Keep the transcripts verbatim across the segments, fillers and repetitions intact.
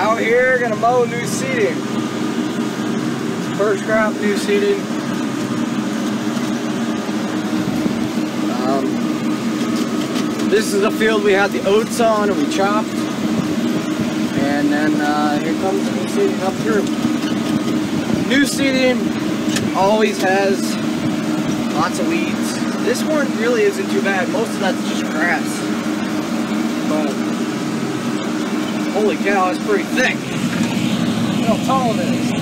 Out here, gonna mow new seeding. First crop, new seeding. Um, this is the field we had the oats on and we chopped. And then uh, here comes the new seeding up through. New seeding always has lots of weeds. This one really isn't too bad. Most of that's just grass. But holy cow, it's pretty thick. Look how tall it is.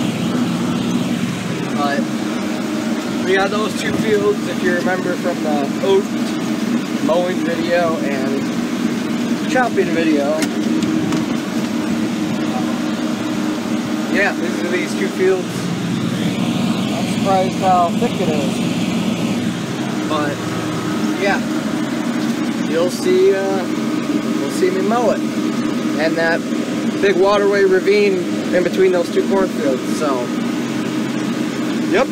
But we got those two fields, if you remember from the oat mowing video and chopping video. Yeah, these are these two fields. I'm surprised how thick it is. But yeah, you'll see. Uh, you'll see me mow it, and that big waterway ravine in between those two cornfields. So, yep.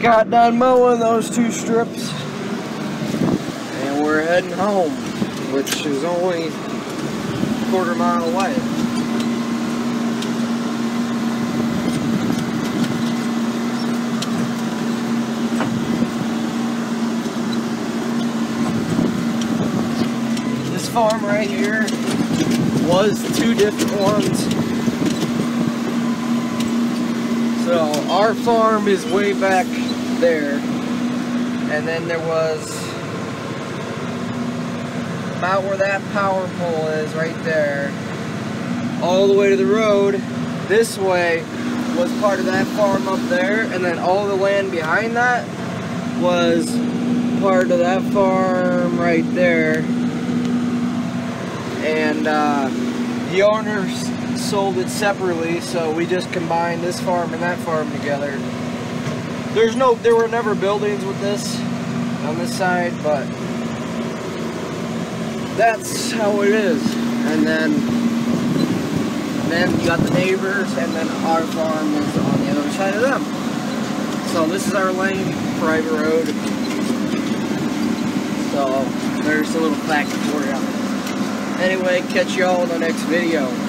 got done mowing those two strips, and we're heading home, which is only a quarter mile away. This farm right here was two different ones. So our farm is way back there, and then there was about where that power pole is right there, all the way to the road. This way was part of that farm up there, and then all the land behind that was part of that farm right there. And uh, the owners sold it separately, so we just combined this farm and that farm together. There's no, there were never buildings with this on this side, but that's how it is. And then, and then you got the neighbors, and then our farm is on the other side of them. So this is our lane, private road. So there's a little plaque for you. Anyway, catch y'all in the next video.